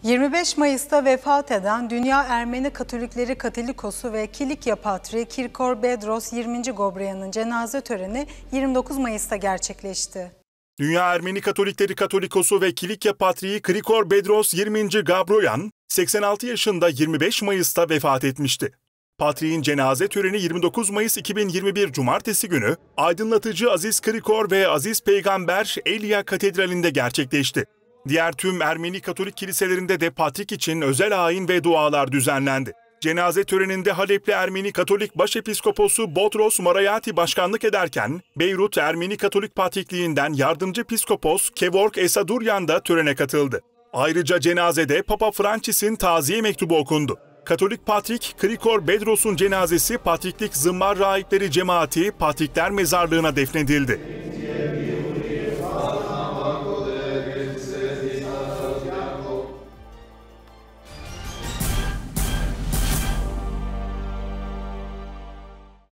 25 Mayıs'ta vefat eden Dünya Ermeni Katolikleri Katolikos'u ve Kilikya Patriği Kirkor Bedros 20. Gobreyan'ın cenaze töreni 29 Mayıs'ta gerçekleşti. Dünya Ermeni Katolikleri Katolikos'u ve Kilikya Patriği Kirkor Bedros 20. Gabroyan, 86 yaşında 25 Mayıs'ta vefat etmişti. Patriğin cenaze töreni 29 Mayıs 2021 Cumartesi günü Aydınlatıcı Aziz Kirkor ve Aziz Peygamber Elia Katedrali'nde gerçekleşti. Diğer tüm Ermeni Katolik kiliselerinde de Patrik için özel ayin ve dualar düzenlendi. Cenaze töreninde Halepli Ermeni Katolik Başepiskoposu Botros Marayati başkanlık ederken, Beyrut Ermeni Katolik Patrikliğinden Yardımcı Piskopos Kevork Esaduryan da törene katıldı. Ayrıca cenazede Papa Francis'in taziye mektubu okundu. Katolik Patrik Kirkor Bedros'un cenazesi Patriklik Zımmar Rahipleri Cemaati Patrikler Mezarlığı'na defnedildi.